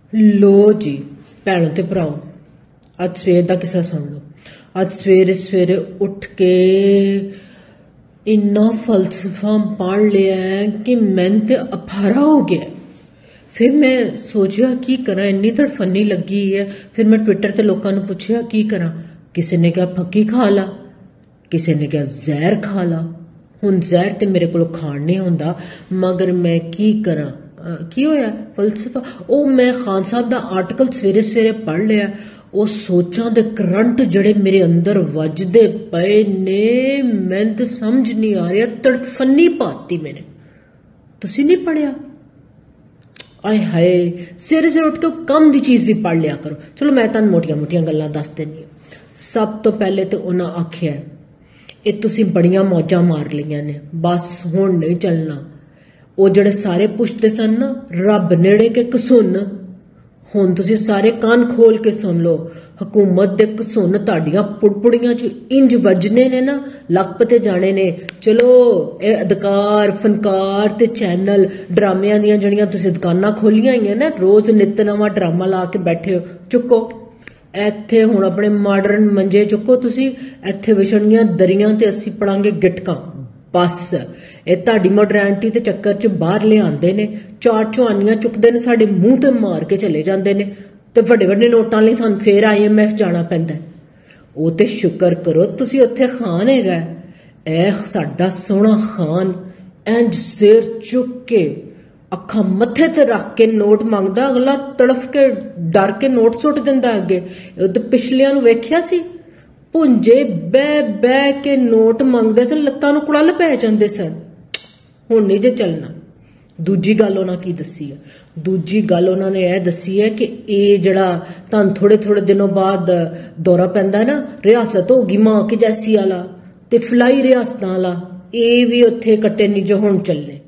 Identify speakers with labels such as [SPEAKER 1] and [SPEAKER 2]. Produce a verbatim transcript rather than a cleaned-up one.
[SPEAKER 1] लो जी भैनों ते भराओ, अज सवेर का किस्सा सुन लो। अज सवेरे सवेरे उठ के इन्ना फलसफा पढ़ लिया है कि मैंने ते अफारा हो गया। फिर मैं सोचा की करा, इन्नी तड़फनी लगी है। फिर मैं ट्विटर ते लोगों ने पूछा की करा। किसी ने कहा फक्की खा ला, किसी ने कहा जहर खा ला। हुण जहर ते मेरे को खाण नहीं होंदा, मगर मैं की करा। की होया फलसफा ओ मैं खान साहब दा आर्टिकल सवेरे सवेरे पढ़ लिया। वो सोचां दे करंट जड़े मेरे अंदर वजदे पे ने, मैं तो समझ नहीं आ रहा, तड़फनी पाती मैंने। तुसी नहीं पढ़िया? आए हाय, सवेरे सवेरे उठ के कम दी चीज भी पढ़ लिया करो। चलो मैं तुहानू मोटियां मोटियां गल्लां दस देनी। सब तो पहले तो उन्हें आख्या ये तुसी बड़ियां मौजां मार लियां ने, बस हुण नहीं चलना। वो जड़े सारे पुछते सन ना रब नेड़े के कसून, हुण तुसी सारे कान खोल के सुन लो। हुकूमत दे कसून ताड़ियां पुड़पुड़ियां च इंज वजने ने ना, लखपते जाने ने। चलो ये अदकार फनकार ते चैनल ड्रामियां दियां जड़ियां तुसी दुकानां खोलियां ही ना, रोज नित नवां ड्रामा ला के बैठे हो। चुको इत्थे हुण अपने मॉडर्न मंजे चुको तुसी, इत्थे विछणियां दरियां ते असी पड़ांगे गिटकां। बस ये ताड़ी मॉडर्निटी के चक्कर च बाहर ले आंदे ने, चार चौहानियां चुकते ने, साडे मूंह ते मार के चले जांदे ने। ते वड्डे वड्डे नोटां लई सानूं फेर आई एम एफ जाना पैंदा। ओ ते शुक्र करो तुसी उत्थे खान हैगा, ऐ साडा सोहना खान इंज सिर चुक के अखा मत्थे ते रख के नोट मंगदा, अगला तड़फ के डर के नोट सुट दिंदा अगे। ते पिछलियां नूं वेखिया सी, भुंजे बह बह के नोट मंगदे सन, लत्तां नूं कुड़ल पै जांदे सन। हुण नहीं जे चलना। दूजी गल उन्हां की दसी है, दूजी गल उन्हां ने यह दसी है कि ये जड़ा तुहानूं थोड़े थोड़े दिनों बाद दौरा पैंदा ना, रियासत होगी मां के जैसी आला ते फलाई रियासतां आला, ये भी उत्थे कट्टे नहीं जो हुण चलने।